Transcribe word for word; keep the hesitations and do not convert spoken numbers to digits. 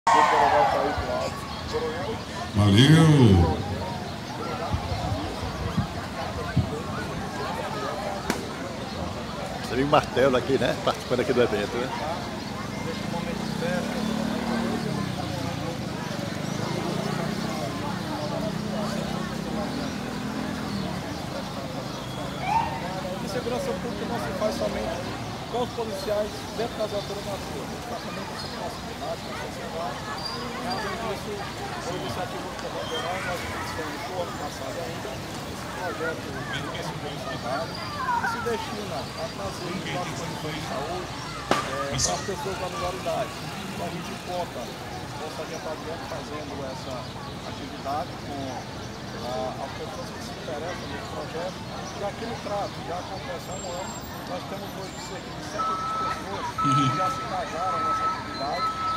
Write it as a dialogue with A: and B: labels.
A: Valeu!
B: Você viu o Martelo aqui, né? Participando aqui do evento, né?
C: E segurança pública não se faz somente com os policiais dentro das alturas da rua, mas faz também com a comunidade, com a sociedade. E além disso, a iniciativa do Governo Federal, nós iniciamos no ano passado ainda esse projeto de segurança que se destina a trazer melhores condições de saúde é, para as pessoas da localidade. Então a gente conta com o Sargento Adriano fazendo essa atividade com a, as pessoas que se interessam nesse projeto. E aqui no Crato já acontece há um ano, nós temos hoje cerca de cento e vinte pessoas que já se engajaram nessa atividade.